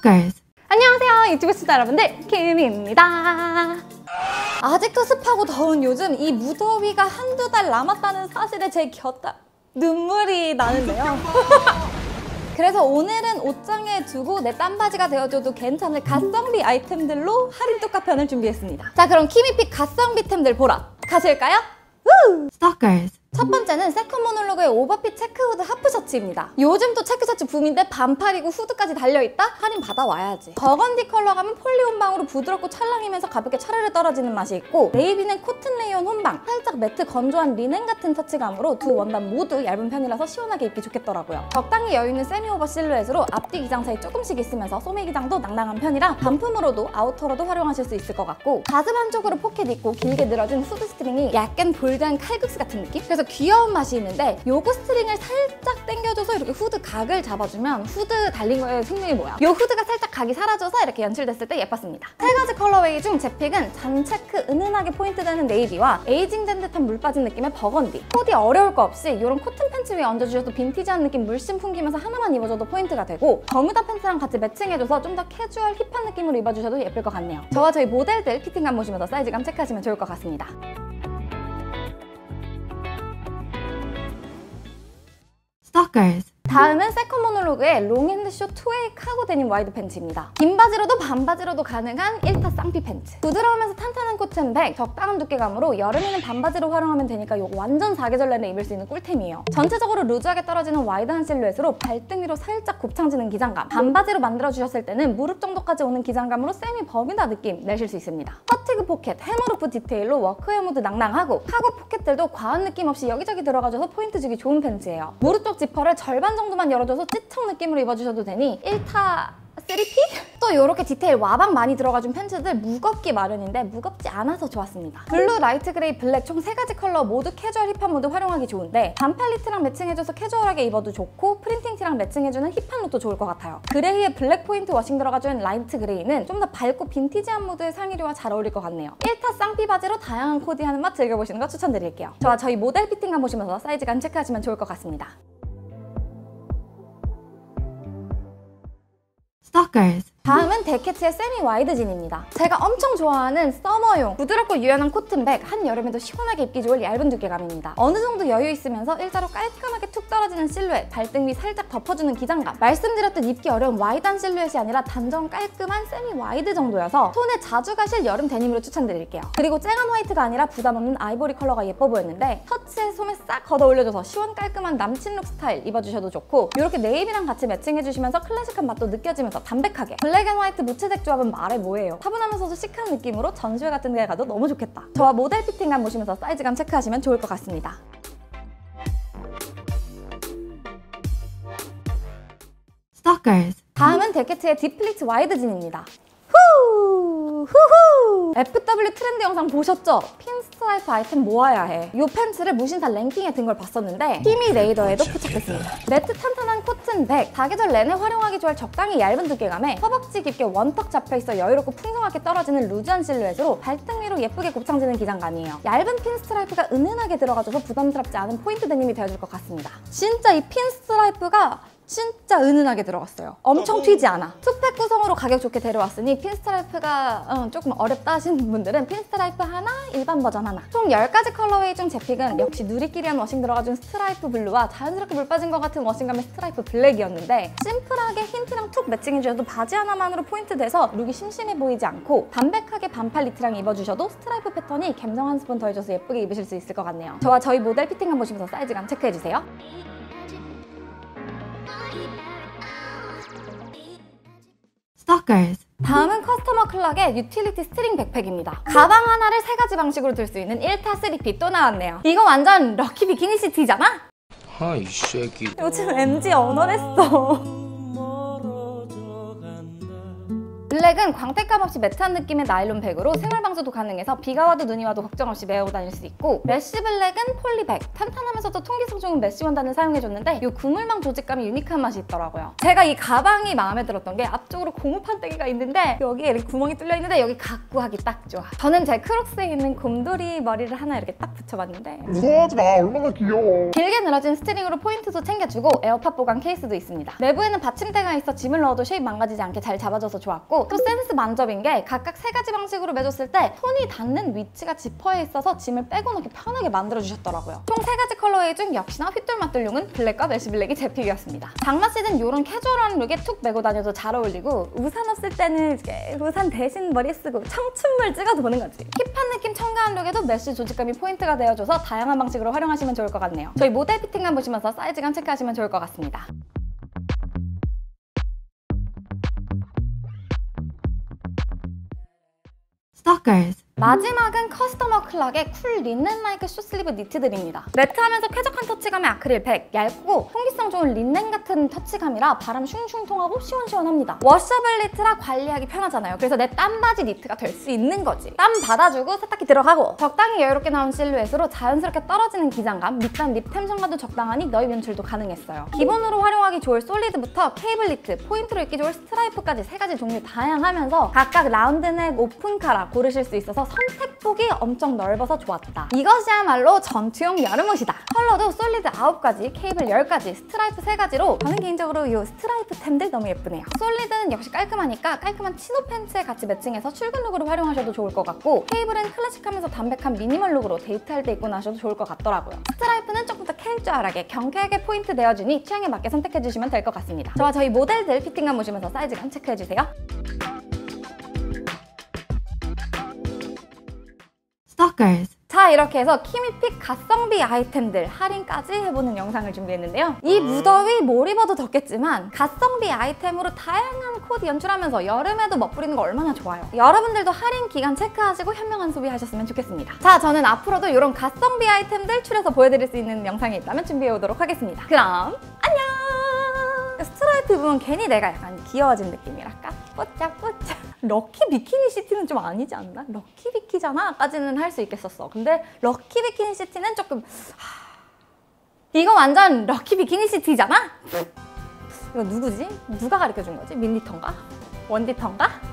Stalkers. 안녕하세요, 유튜브 시청자 여러분들, 김입니다. 아직도 습하고 더운 요즘 이 무더위가 한두 달 남았다는 사실에 제 곁다 눈물이 나는데요. 그래서 오늘은 옷장에 두고 내 땀바지가 되어줘도 괜찮을 가성비 아이템들로 할인 뚜카편을 준비했습니다. 자, 그럼 키미픽 가성비템들 보러 가실까요? Stalkers. 첫 번째는 세컨모놀로그의 오버핏 체크후드 하프셔츠입니다. 요즘 또 체크셔츠 붐인데 반팔이고 후드까지 달려있다? 할인 받아와야지. 버건디 컬러 가면 폴리 혼방으로 부드럽고 찰랑이면서 가볍게 차르르 떨어지는 맛이 있고, 네이비는 코튼 레이온 혼방, 살짝 매트 건조한 리넨 같은 터치감으로 두 원단 모두 얇은 편이라서 시원하게 입기 좋겠더라고요. 적당히 여유있는 세미 오버 실루엣으로 앞뒤 기장 사이 조금씩 있으면서 소매 기장도 낭낭한 편이라 반품으로도 아우터로도 활용하실 수 있을 것 같고, 가슴 한쪽으로 포켓 있고 길게 늘어진 후드 스트링이 약간 볼드한 칼국수 같은 느낌? 그래서 귀여운 맛이 있는데, 요거 스트링을 살짝 당겨줘서 이렇게 후드 각을 잡아주면 후드 달린 거의 생명이 뭐야? 요 후드가 살짝 각이 사라져서 이렇게 연출됐을 때 예뻤습니다. 세 가지 컬러웨이 중 제 픽은 잔체크 은은하게 포인트되는 네이비와 에이징된 듯한 물 빠진 느낌의 버건디. 코디 어려울 거 없이 이런 코튼 팬츠 위에 얹어주셔도 빈티지한 느낌 물씬 풍기면서 하나만 입어줘도 포인트가 되고, 버뮤다 팬츠랑 같이 매칭해줘서 좀 더 캐주얼 힙한 느낌으로 입어주셔도 예쁠 것 같네요. 저와 저희 모델들 피팅감 보시면서 사이즈감 체크하시면 좋을 것 같습니다. Stalkers. 다음은 세컨모놀로그의 롱핸드쇼 투웨이 카고 데님 와이드 팬츠입니다. 긴 바지로도 반바지로도 가능한 1타 쌍피 팬츠. 부드러우면서 탄탄한 코튼백, 적당한 두께감으로 여름에는 반바지로 활용하면 되니까 이거 완전 사계절 내내 입을 수 있는 꿀템이에요. 전체적으로 루즈하게 떨어지는 와이드한 실루엣으로 발등 위로 살짝 곱창지는 기장감, 반바지로 만들어주셨을 때는 무릎 정도까지 오는 기장감으로 세미 버뮤다 느낌 내실 수 있습니다. 퍼티그 포켓, 해머루프 디테일로 워크웨어 모드 낭낭하고, 카고 포켓들도 과한 느낌 없이 여기저기 들어가줘서 포인트 주기 좋은 팬츠예요. 무릎 쪽 지퍼를 절반 정도만 열어줘서 찌청 느낌으로 입어주셔도 되니 1타 3P? 또 이렇게 디테일 와방 많이 들어가준 팬츠들 무겁기 마련인데 무겁지 않아서 좋았습니다. 블루, 라이트 그레이, 블랙 총 3가지 컬러 모두 캐주얼 힙한 모드 활용하기 좋은데, 반팔 니트랑 매칭해줘서 캐주얼하게 입어도 좋고, 프린팅 티랑 매칭해주는 힙한 룩도 좋을 것 같아요. 그레이에 블랙 포인트 워싱 들어가준 라이트 그레이는 좀 더 밝고 빈티지한 모드의 상의류와 잘 어울릴 것 같네요. 1타 쌍피 바지로 다양한 코디하는 맛 즐겨보시는 거 추천드릴게요. 저와 저희 모델 피팅감 보시면서 사이즈감 체크하시면 좋을 것 같습니다. Stalkers. 다음은 데케츠의 세미 와이드 진입니다. 제가 엄청 좋아하는 서머용 부드럽고 유연한 코튼백, 한여름에도 시원하게 입기 좋을 얇은 두께감입니다. 어느 정도 여유 있으면서 일자로 깔끔하게 툭 떨어지는 실루엣, 발등 위 살짝 덮어주는 기장감, 말씀드렸듯 입기 어려운 와이드한 실루엣이 아니라 단정 깔끔한 세미 와이드 정도여서 손에 자주 가실 여름 데님으로 추천드릴게요. 그리고 쨍한 화이트가 아니라 부담 없는 아이보리 컬러가 예뻐 보였는데, 터치에 소매 싹 걷어 올려줘서 시원 깔끔한 남친룩 스타일 입어주셔도 좋고, 이렇게 네이비랑 같이 매칭해주시면서 클래식한 맛도 느껴지면서 담백하게, 블랙 앤 화이트 무채색 조합은 말해 뭐예요. 차분하면서도 시크한 느낌으로 전시회 같은 데 가도 너무 좋겠다. 저와 모델 피팅감 보시면서 사이즈감 체크하시면 좋을 것 같습니다. Stalkers. 다음은 데케츠의 딥플리츠 와이드 진입니다. FW 트렌드 영상 보셨죠? 핀 스트라이프 아이템 모아야 해. 이 팬츠를 무신사 랭킹에 든 걸 봤었는데 히미 레이더에도 포착됐습니다. 매트 탄탄한 코튼백, 사계절 내내 활용하기 좋을 적당히 얇은 두께감에 허벅지 깊게 원턱 잡혀있어 여유롭고 풍성하게 떨어지는 루즈한 실루엣으로 발등 위로 예쁘게 곱창지는 기장감이에요. 얇은 핀 스트라이프가 은은하게 들어가줘서 부담스럽지 않은 포인트 데님이 되어줄 것 같습니다. 진짜 이 핀 스트라이프가 진짜 은은하게 들어갔어요. 엄청 튀지 않아. 투팩 구성으로 가격 좋게 데려왔으니 핀스트라이프가 조금 어렵다 하시는 분들은 핀스트라이프 하나, 일반 버전 하나. 총 10가지 컬러웨이 중 제 픽은 역시 누리끼리한 워싱 들어가준 스트라이프 블루와 자연스럽게 물 빠진 것 같은 워싱감의 스트라이프 블랙이었는데, 심플하게 흰티랑 툭 매칭해주셔도 바지 하나만으로 포인트 돼서 룩이 심심해 보이지 않고, 담백하게 반팔 니트랑 입어주셔도 스트라이프 패턴이 감성 한 스푼 더해줘서 예쁘게 입으실 수 있을 것 같네요. 저와 저희 모델 피팅감 보시면서 사이즈감 체크해주세요. Stalkers. 다음은 커스터머 클락의 유틸리티 스트링 백팩입니다. 가방 하나를 3가지 방식으로 들 수 있는 1타 3P 또 나왔네요. 이거 완전 럭키 비키니 시티잖아? 이 새끼. 요즘 MG 언어랬어. 블랙은 광택감 없이 매트한 느낌의 나일론 백으로 생활 방수도 가능해서 비가 와도 눈이 와도 걱정 없이 메고 다닐 수 있고, 메쉬 블랙은 폴리백, 탄탄하면서도 통기성 좋은 메쉬 원단을 사용해줬는데 이 그물망 조직감이 유니크한 맛이 있더라고요. 제가 이 가방이 마음에 들었던 게 앞쪽으로 고무 판때기가 있는데 여기에 이렇게 구멍이 뚫려 있는데 여기 갖고 하기 딱 좋아. 저는 제 크록스에 있는 곰돌이 머리를 하나 이렇게 딱 붙여봤는데 무서워하지 마. 얼마나 귀여워. 길게 늘어진 스트링으로 포인트도 챙겨주고 에어팟 보관 케이스도 있습니다. 내부에는 받침대가 있어 짐을 넣어도 쉐입 망가지지 않게 잘 잡아줘서 좋았고, 또 센스 만점인 게 각각 3가지 방식으로 매줬을 때 손이 닿는 위치가 지퍼에 있어서 짐을 빼고 넣기 편하게 만들어주셨더라고요. 총 3가지 컬러웨이 중 역시나 휘뚤마뚤용은 블랙과 메쉬 블랙이 제 픽이었습니다. 장마 시즌 이런 캐주얼한 룩에 툭 메고 다녀도 잘 어울리고, 우산 없을 때는 이렇게 우산 대신 머리에 쓰고 청춘물 찍어도 보는 거지. 힙한 느낌 첨가한 룩에도 메쉬 조직감이 포인트가 되어줘서 다양한 방식으로 활용하시면 좋을 것 같네요. 저희 모델 피팅감 보시면서 사이즈감 체크하시면 좋을 것 같습니다. Stalkers. 마지막은 커스터머 클락의 쿨 린넨 라이크 숏슬리브 니트들입니다. 매트하면서 쾌적한 터치감의 아크릴 백, 얇고 통기성 좋은 린넨 같은 터치감이라 바람 슝슝 통하고 시원시원합니다. 워셔블 니트라 관리하기 편하잖아요. 그래서 내 땀바지 니트가 될 수 있는 거지. 땀 받아주고 세탁기 들어가고, 적당히 여유롭게 나온 실루엣으로 자연스럽게 떨어지는 기장감, 밑단 립 텐션과도 적당하니 너입 연출도 가능했어요. 기본으로 활용하기 좋을 솔리드부터 케이블 니트, 포인트로 입기 좋을 스트라이프까지 3가지 종류 다양하면서 각각 라운드넥, 오픈카라 고르실 수 있어서 선택폭이 엄청 넓어서 좋았다. 이것이야말로 전투용 여름옷이다. 컬러도 솔리드 9가지, 케이블 10가지, 스트라이프 3가지로 저는 개인적으로 이 스트라이프 템들 너무 예쁘네요. 솔리드는 역시 깔끔하니까 깔끔한 치노 팬츠에 같이 매칭해서 출근 룩으로 활용하셔도 좋을 것 같고, 케이블은 클래식하면서 담백한 미니멀 룩으로 데이트할 때 입고 나셔도 좋을 것 같더라고요. 스트라이프는 조금 더 캐주얼하게 경쾌하게 포인트 내어주니 취향에 맞게 선택해주시면 될 것 같습니다. 저와 저희 모델들 피팅감 보시면서 사이즈감 체크해주세요. Stalkers. 자, 이렇게 해서 키미픽 가성비 아이템들 할인까지 해보는 영상을 준비했는데요. 이 무더위 뭘 입어도 덥겠지만 가성비 아이템으로 다양한 코디 연출하면서 여름에도 멋부리는 거 얼마나 좋아요. 여러분들도 할인 기간 체크하시고 현명한 소비하셨으면 좋겠습니다. 자, 저는 앞으로도 이런 가성비 아이템들 추려서 보여드릴 수 있는 영상이 있다면 준비해오도록 하겠습니다. 그럼 안녕! 스트라이프 입으면 괜히 내가 약간 귀여워진 느낌이랄까? 뽀짝뽀짝. 럭키 비키니 시티는 좀 아니지 않나? 럭키 비키잖아? 까지는 할 수 있겠었어. 근데 럭키 비키니 시티는 조금... 이거 완전 럭키 비키니 시티잖아? 이거 누구지? 누가 가르쳐준 거지? 밀리턴가? 원디턴가?